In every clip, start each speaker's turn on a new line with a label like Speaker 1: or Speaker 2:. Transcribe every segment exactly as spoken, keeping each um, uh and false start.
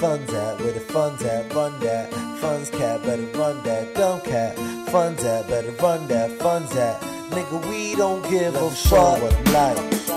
Speaker 1: funds at? Where the funds at? Run that. Funds cat, better run that. Dumb cat. Funds at, better run that. Funds at. Nigga, we don't give a fuck. What I'm like.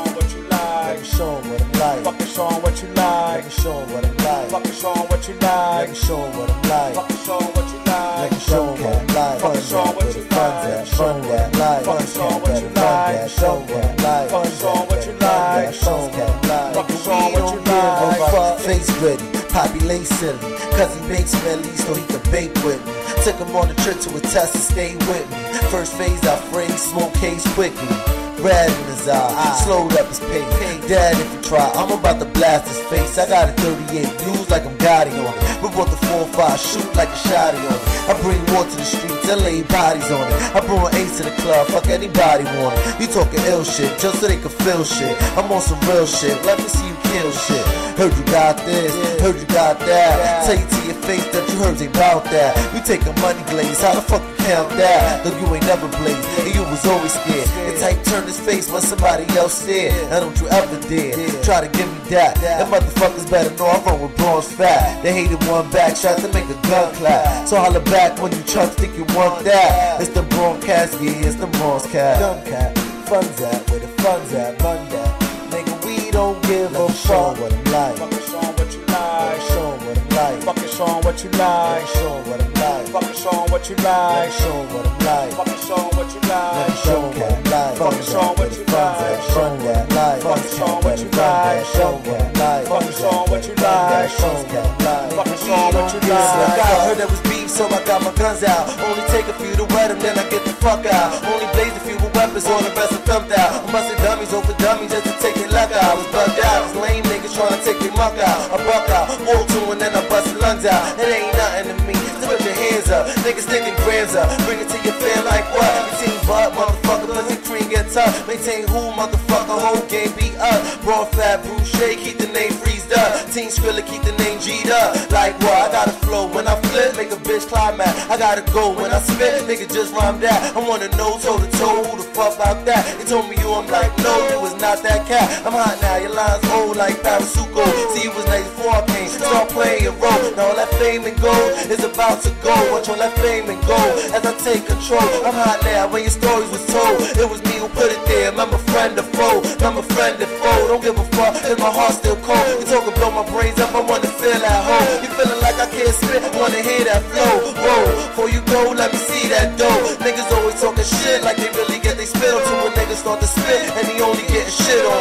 Speaker 1: Let me show 'em what I'm like.
Speaker 2: Fucking show 'em what you like.
Speaker 1: Let me show 'em what I'm like.
Speaker 2: Fucking show 'em what you like.
Speaker 1: Let me show 'em what I'm like.
Speaker 2: Fucking show 'em what you like.
Speaker 1: Let me show 'em what I'm like.
Speaker 2: Fucking show 'em what you like.
Speaker 1: Show 'em what I'm like.
Speaker 2: Fucking show 'em what you like.
Speaker 1: Show 'em what I'm like.
Speaker 2: Fucking show 'em what you like.
Speaker 1: Show 'em what I'm like.
Speaker 2: Fucking show 'em what you
Speaker 1: like.
Speaker 2: like.
Speaker 1: Face ready, Poppy lay silly. Cause he bakes smelly so he can bake with me. Took him on a trip to a test and stay with me. First phase I phrase, smoke haze quickly. Red in his eye, slowed up his pace. Dad, if you try, I'm about to blast his face. I got a thirty-eight, use like I'm Gotti on it. We brought the four five, shoot like a shotty on it. I bring war to the streets, I lay bodies on it. I brought an ace to the club, fuck anybody want it. You talking ill shit, just so they can feel shit. I'm on some real shit, let me see you kill shit. Heard you got this, heard you got that. Tell you to your face that you heard about that. You take a money glaze, how the fuck you count that? Though you ain't never blazed, and you was always scared. The type turn his face when somebody else did. Now don't you ever dare try to give me that. Them motherfuckers better know I run with bronze fat. They hated one back, tried to make a gun clap. So holla back when you chunks think you want that. It's the bronze cast, yeah, it's the bronze cat. Dumb cat, funds at, where the funds at, run that. Nigga, we don't give a fuck. What I'm like.
Speaker 2: Fucking show 'em what you like.
Speaker 1: Show 'em what I'm like.
Speaker 2: Fucking show 'em what you like.
Speaker 1: Show 'em what I'm like.
Speaker 2: Fucking show 'em what you like.
Speaker 1: Show 'em what I'm like.
Speaker 2: Fucking show 'em what you like.
Speaker 1: Show 'em what I'm like.
Speaker 2: Fucking show 'em what you like.
Speaker 1: Show 'em what I'm like.
Speaker 2: Fucking show 'em what you like.
Speaker 1: Show 'em what I'm like.
Speaker 2: Fucking show 'em what you like.
Speaker 1: Show 'em what I'm like.
Speaker 2: Fucking show 'em what you like.
Speaker 1: I heard there was beef, so I got my guns out. Only take a few to wet them, then I get the fuck out. Only blaze a few with weapons, all the rest are thumped out. I'm busting dummies over dummies just to take their luck out. I was bugged out, these lame niggas trying to take their muck out. I buck out, walk to and then I bust the lungs out. It ain't nothing to me, just put your hands up. Niggas thinking grams up, bring it to your fan like what? Maintain butt, motherfucker, pussy cream get tough. Maintain who, motherfucker, whole game beat up. Broad fat, Bruce Shea, keep the name freezed up. Team Skrilla, keep the name G'd up. Like what? I got a flow when I flip, make a bitch climax. I gotta go when I spit, nigga just rhyme that. I wanna know toe to toe, who the fuck about that? They told me you, I'm like, no, you was not that cat. I'm hot now, your line's old like Parasuco. See, you was nice before I came, start playing your role. Now all that fame and gold is about to go. Watch all that fame and gold as I take control. I'm hot now, when your stories was told, it was me who put it there. Remember friend or foe, remember friend or foe. Don't give a fuck, cause my heart's still cold. You talking blow my brains up, I wanna feel that hole. You feeling like I can't spit, wanna hear that flow. Whoa, before you go, let me see that dough. Niggas always talking shit like they really get they spit on. To a nigga start to spit, and he only getting shit on.